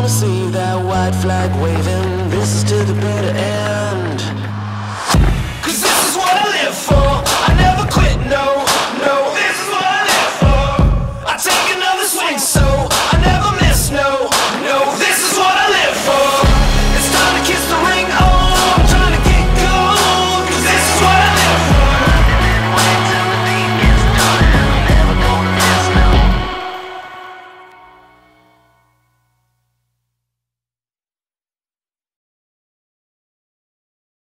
see that white flag waving. This is to the better